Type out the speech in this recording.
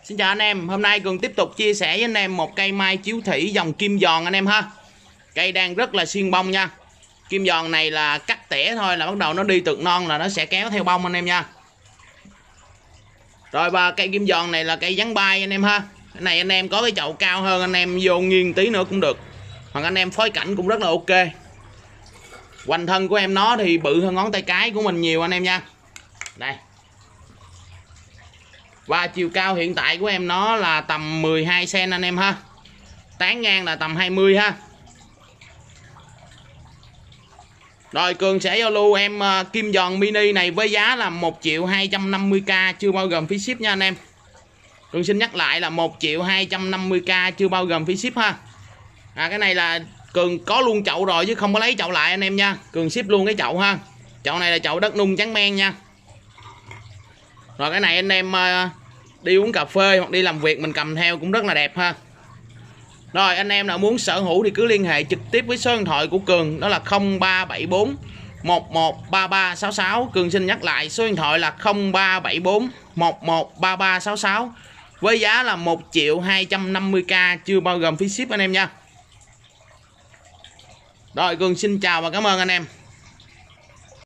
Xin chào anh em, hôm nay Cường tiếp tục chia sẻ với anh em một cây mai chiếu thủy dòng kim giòn anh em ha. Cây đang rất là xuyên bông nha. Kim giòn này là cắt tỉa thôi là bắt đầu nó đi tược non là nó sẽ kéo theo bông anh em nha. Rồi và cây kim giòn này là cây dán bay anh em ha. Cái này anh em có cái chậu cao hơn anh em vô nghiêng tí nữa cũng được. Hoặc anh em phối cảnh cũng rất là ok. Hoành thân của em nó thì bự hơn ngón tay cái của mình nhiều anh em nha. Đây. Và chiều cao hiện tại của em nó là tầm 12 cm anh em ha. Tán ngang là tầm 20 ha. Rồi Cường sẽ giao lưu em kim giòn mini này với giá là 1.250.000 chưa bao gồm phí ship nha anh em. Cường xin nhắc lại là 1.250.000 chưa bao gồm phí ship ha. Cái này là Cường có luôn chậu rồi chứ không có lấy chậu lại anh em nha. Cường ship luôn cái chậu ha. Chậu này là chậu đất nung trắng men nha. Rồi cái này anh em đi uống cà phê hoặc đi làm việc mình cầm theo cũng rất là đẹp ha. Rồi anh em nào muốn sở hữu thì cứ liên hệ trực tiếp với số điện thoại của Cường, đó là 0374 113366. Cường xin nhắc lại số điện thoại là 0374 113366 với giá là 1.250.000 chưa bao gồm phí ship anh em nha. Rồi Cường xin chào và cảm ơn anh em.